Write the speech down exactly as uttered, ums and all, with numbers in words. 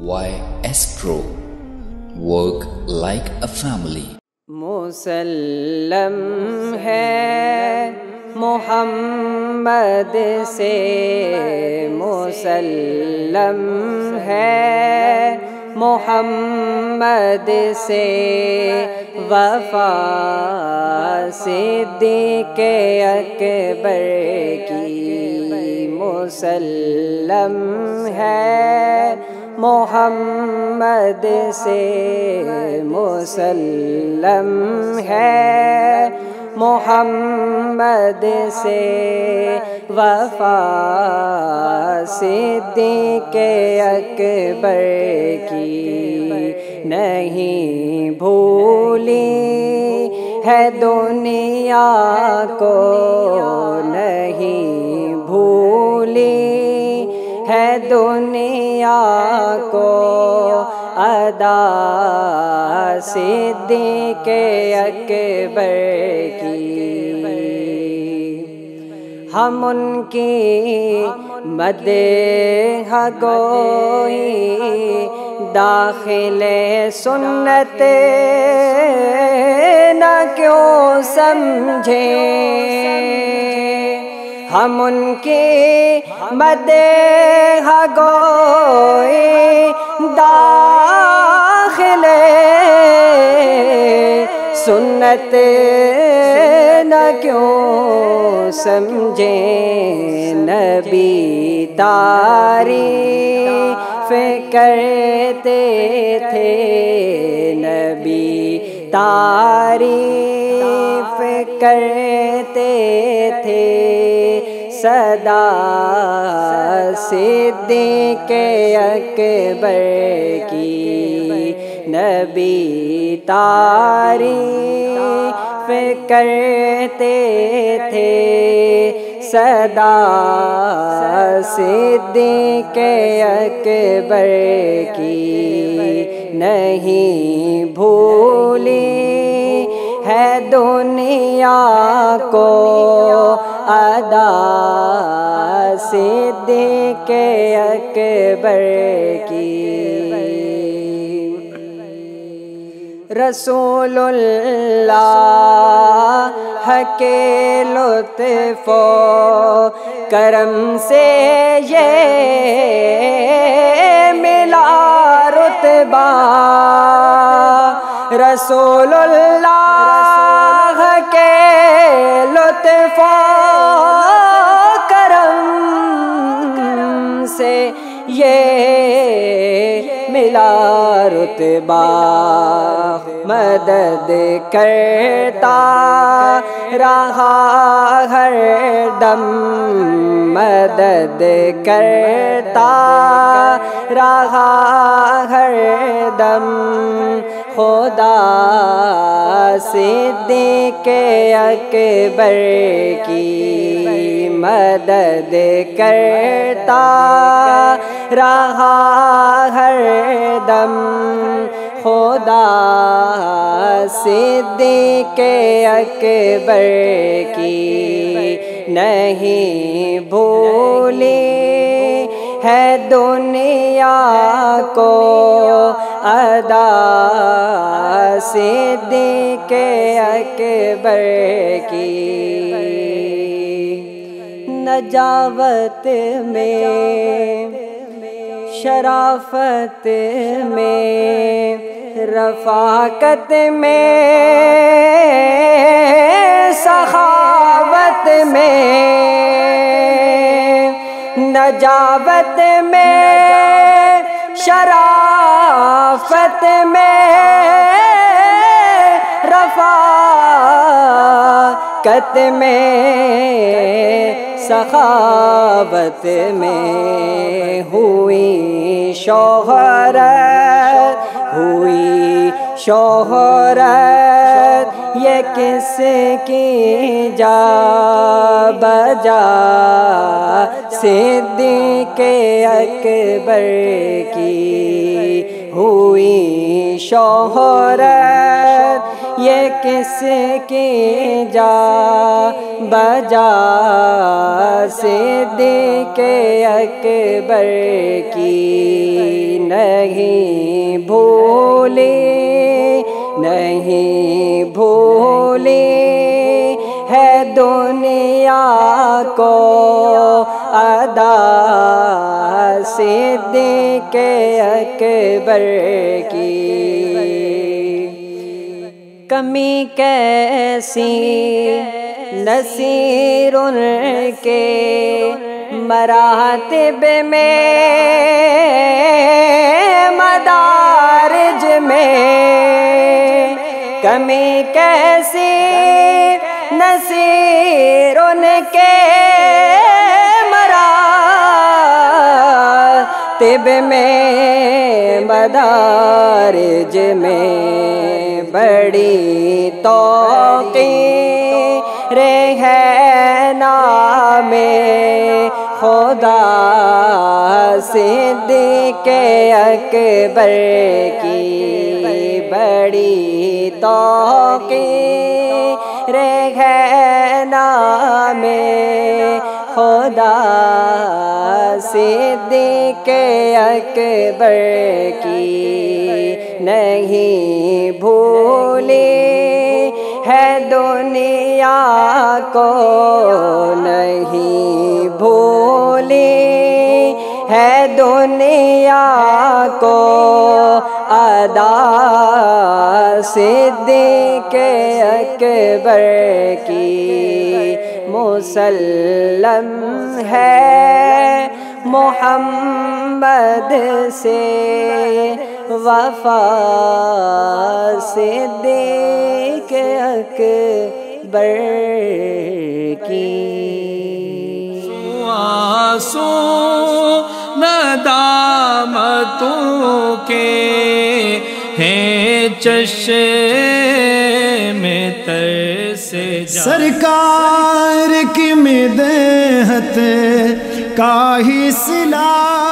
Why Astro? Work like a family. مسلم ہے محمد سے، مسلم ہے محمد سے، وفا صدیق اکبر کی مسلم ہے محمد سے، مسلم ہے محمد سے، وفا صدیق اکبر کی نہیں بھولی ہے دنیا کو، نہیں بھولی ہے دنیا کو ادا صدیق اکبر کی۔ ہم ان کی مدح گوئی داخل سنت نہ کیوں سمجھیں، ہم ان کی مدح گوئی داخل سنت نہ کیوں سمجھیں، نبی تعریف کرتے تھے، نبی تعریف کرتے تھے، صدا صدیق اکبر کی، نبی تعریف کرتے تھے، صدا صدیق اکبر کی نہیں بھولی ہے دنیا کو ادا صدیق اکبر کی۔ رسول اللہ کے لطف و کرم سے یہ ملا رتبہ، رسول اللہ کے لطف و کرم سے یہ ملا رتبہ، مدد کرتا رہا ہر دم، مدد کرتا رہا ہر دم، خدا صدیق اکبر کی مدد کرتا رہا ہر دم، خدا صدیق اکبر کی نہیں بھولی ہے دنیا کو ادا صدیق اکبر کی۔ نجاوت میں، شرافت میں، رفاقت میں، سخاوت میں، نجاوت میں، شرافت میں، رفاقت میں، سخاوت میں ہوئی شہرت، ہوئی شہرت، یہ کس کی جا بجا صدیق اکبر کی ہوئی شہرت، یہ کس کی جا بجا صدیق اکبر کی نہیں بھولے نہیں بھولے ہے دنیا کو ادا صدیق اکبر کی کمی کیسی نصیر ان کے مراتب میں مدارج میں کمی کیسی نصیر ان کے مراتب میں مدارج میں بڑی توقیر ہے نام خدا صدیق اکبر کی بڑی توقیر ہے نام خدا صدیق اکبر کی نہیں بھولے ہے دنیا کو نہیں بھولے ہے دنیا کو ادا صدیق اکبر کی مسلم ہے محمد سے وفا صدیق اکبر کی آنسو ندامتوں کے ہیں چشم تر سے سرکار کی مدحت کا ہی صلہ